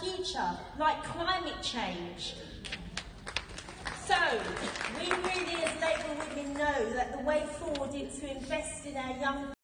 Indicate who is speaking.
Speaker 1: future, like climate change. So, we really as Labour women know that the way forward is to invest in our young